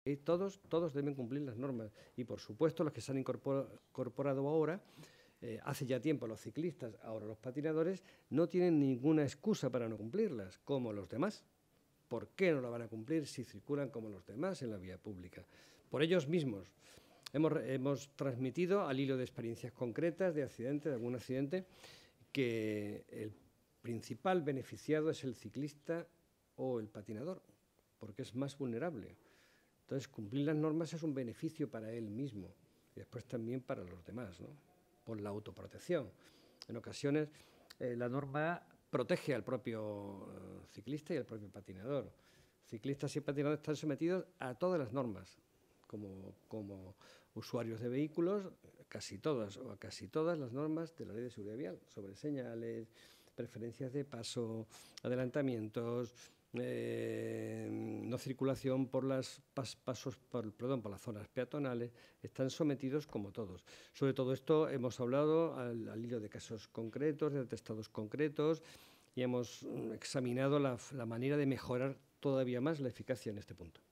Y todos deben cumplir las normas. Y, por supuesto, los que se han incorporado ahora, hace ya tiempo los ciclistas, ahora los patinadores, no tienen ninguna excusa para no cumplirlas, como los demás. ¿Por qué no la van a cumplir si circulan como los demás en la vía pública? Por ellos mismos. Hemos transmitido al hilo de experiencias concretas, de algún accidente, que el principal beneficiado es el ciclista o el patinador, porque es más vulnerable. Entonces, cumplir las normas es un beneficio para él mismo y después también para los demás, ¿no? Por la autoprotección. En ocasiones, la norma protege al propio ciclista y al propio patinador. Ciclistas y patinadores están sometidos a todas las normas, como usuarios de vehículos, casi todas las normas de la Ley de Seguridad Vial, sobre señales, preferencias de paso, adelantamientos, no circulación por las por las zonas peatonales, están sometidos como todos. Sobre todo esto hemos hablado al hilo de casos concretos, de atestados concretos, y hemos examinado la manera de mejorar todavía más la eficacia en este punto.